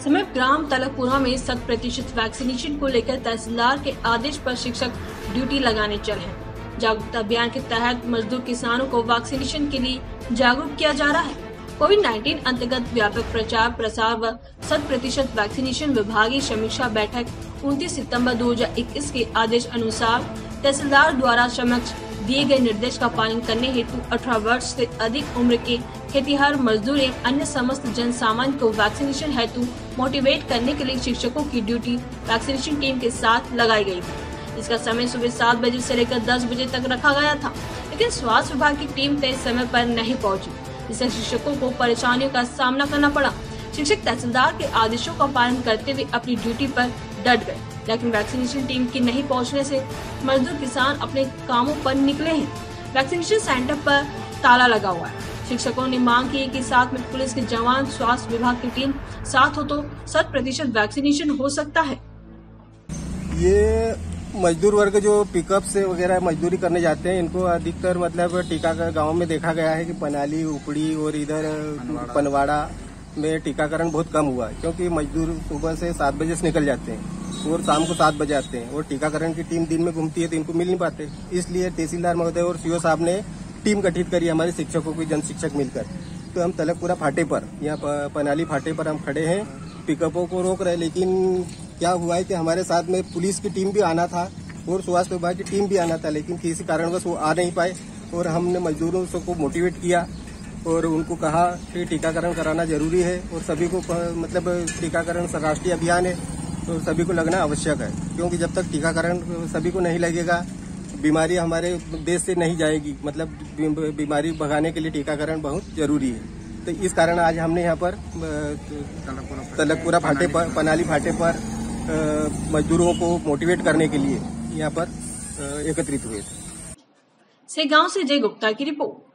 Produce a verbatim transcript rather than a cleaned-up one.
समीप ग्राम तलकपुरा में शत प्रतिशत वैक्सीनेशन को लेकर तहसीलदार के आदेश पर शिक्षक ड्यूटी लगाने चले हैं। जागरूकता अभियान के तहत मजदूर किसानों को वैक्सीनेशन के लिए जागरूक किया जा रहा है। कोविड उन्नीस अंतर्गत व्यापक प्रचार प्रसार व शत प्रतिशत वैक्सीनेशन विभागीय समीक्षा बैठक उनतीस सितंबर दो हज़ार इक्कीस के आदेश अनुसार तहसीलदार द्वारा समक्ष दिए गए निर्देश का पालन करने हेतु अठारह वर्ष से अधिक उम्र के खेतिहर मजदूर एवं अन्य समस्त जन सामान्य को वैक्सीनेशन हेतु मोटिवेट करने के लिए शिक्षकों की ड्यूटी वैक्सीनेशन टीम के साथ लगाई गई थी। इसका समय सुबह सात बजे से लेकर दस बजे तक रखा गया था, लेकिन स्वास्थ्य विभाग की टीम तय समय पर नहीं पहुंची, जिससे शिक्षकों को परेशानियों का सामना करना पड़ा। शिक्षक तहसीलदार के आदेशों का पालन करते हुए अपनी ड्यूटी पर डट गए, लेकिन वैक्सीनेशन टीम की नहीं पहुंचने से मजदूर किसान अपने कामों पर निकले हैं। वैक्सीनेशन सेंटर पर ताला लगा हुआ है। शिक्षकों ने मांग की कि साथ में पुलिस के जवान, स्वास्थ्य विभाग की टीम साथ हो तो शत प्रतिशत वैक्सीनेशन हो सकता है। ये मजदूर वर्ग जो पिकअप से वगैरह मजदूरी करने जाते हैं, इनको अधिकतर मतलब टीकाकरण गाँव में देखा गया है कि पनाली, उपड़ी और इधर पनवाड़ा में टीकाकरण बहुत कम हुआ है, क्योंकि मजदूर सुबह से सात बजे से निकल जाते हैं और शाम को सात बजे आते हैं और टीकाकरण की टीम दिन में घूमती है तो इनको मिल नहीं पाते। इसलिए तहसीलदार महोदय और सीओ साहब ने टीम गठित करी हमारे शिक्षकों की, जन शिक्षक मिलकर। तो हम तलकपुरा फाटे पर, यहाँ पनाली फाटे पर हम खड़े हैं, पिकअपों को रोक रहे, लेकिन क्या हुआ है कि हमारे साथ में पुलिस की टीम भी आना था और स्वास्थ्य विभाग की टीम भी आना था, लेकिन किसी कारणवश वो आ नहीं पाए और हमने मजदूरों को मोटिवेट किया और उनको कहा कि टीकाकरण कराना जरूरी है और सभी को मतलब टीकाकरण राष्ट्रीय अभियान है तो सभी को लगना आवश्यक है, क्योंकि जब तक टीकाकरण सभी को नहीं लगेगा बीमारी हमारे देश से नहीं जाएगी। मतलब बीमारी भगाने के लिए टीकाकरण बहुत जरूरी है। तो इस कारण आज हमने यहाँ पर तलकपुरा फाटे पर, पनाली फाटे पर मजदूरों को मोटिवेट करने के लिए यहाँ पर एकत्रित हुए थे। से गाँव से जय गुप्ता की रिपोर्ट।